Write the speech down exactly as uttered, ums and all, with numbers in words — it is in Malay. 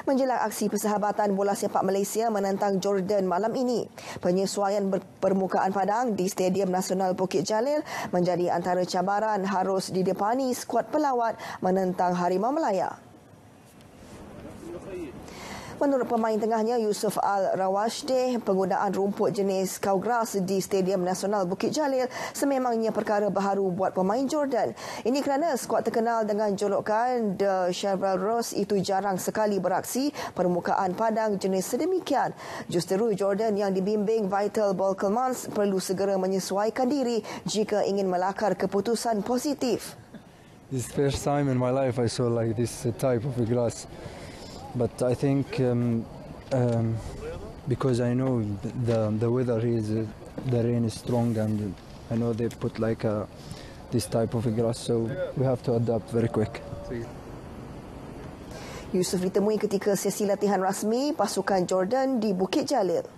menjelang aksi Persahabatan Bola Sepak Malaysia menentang Jordan malam ini. Penyesuaian permukaan padang di Stadium Nasional Bukit Jalil menjadi antara cabaran harus didepani skuad pelawat menentang Harimau Melaya. Menurut pemain tengahnya Yusuf Al-Rawashdeh, penggunaan rumput jenis Cowgrass di Stadium Nasional Bukit Jalil sememangnya perkara baharu buat pemain Jordan. Ini kerana skuad terkenal dengan julukan The Chevrolet Rose itu jarang sekali beraksi permukaan padang jenis sedemikian. Justeru Jordan yang dibimbing Vital Bolkelmans perlu segera menyesuaikan diri jika ingin melakar keputusan positif. This is the first time in my life I saw like this type of grass. But I think um, um, because I know the the weather is uh, the rain is strong and I know they put like a, this type of grass, so we have to adapt very quick. Yusuf ditemui ketika sesi latihan rasmi pasukan Jordan di Bukit Jalil.